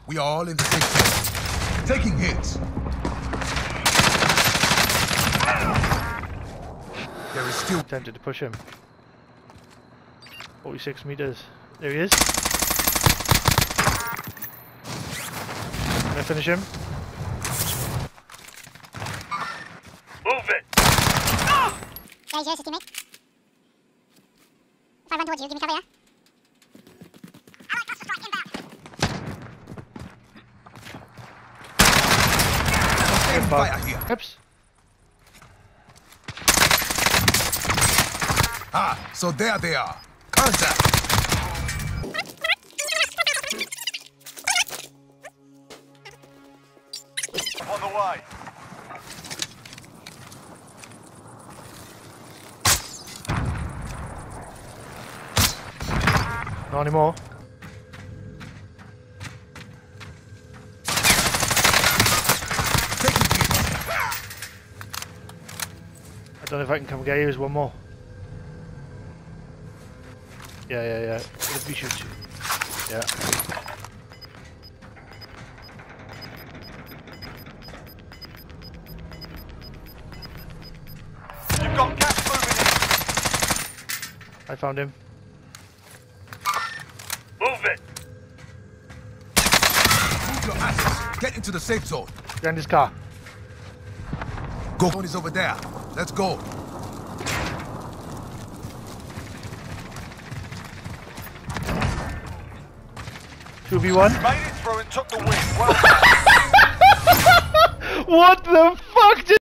We are all in the safe zone. Taking hits. There is still... Tempted to push him. 46 meters. There he is. Can I finish him? Move it! Yeah, he's yours, his teammate. If I run towards you, give me cover, yeah? Allied cluster strike inbound. Taking fire here. Oops. Ah, so there they are. Contact. On the way. Not anymore. Taking hits. I don't know if I can come get you. There's one more. Yeah. If we shoot you. Yeah. You've got gas moving I found him. in. Move it! Move your asses. Get into the safe zone. Behind this car. Go. Zone is over there. Let's go. 2v1. Made it through and took the win. Well done. What the fuck?